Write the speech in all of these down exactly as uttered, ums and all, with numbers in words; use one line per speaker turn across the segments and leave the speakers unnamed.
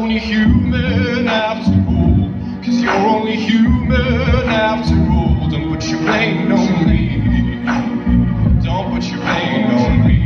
only human after all. Cause you're only human after all. Don't put your blame on me. Don't put your blame on me.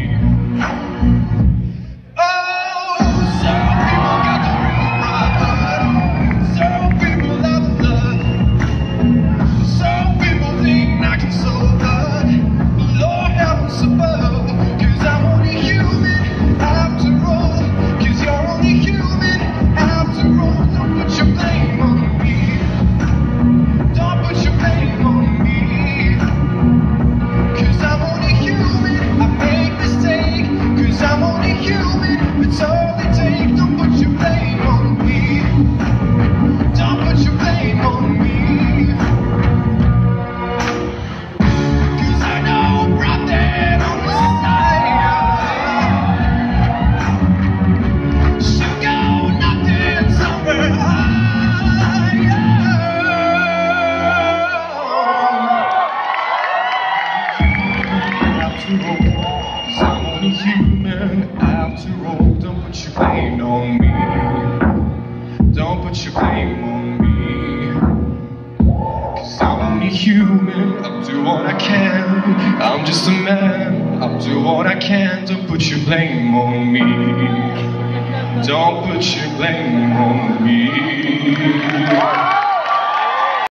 Oh, some people got the real problem. Some people have the love. Some people think I can solve it. But Lord help us above. Cause I'm only human after all. Cause you're only human after all. Don't put your blame on me. Don't put your blame on me. Cause I'm only human, I make mistakes. Cause I'm only human, it's all they take. Don't put your blame on me. Don't put your blame on me. Cause I know right there on the side should go nothing somewhere higher. After all, 'cause I'm only human after all. Don't put your blame on me. Don't put your blame on me. 'Cause I'm only human, I'll do what I can. I'm just a man, I'll do what I can. Don't put your blame on me. Don't put your blame on me.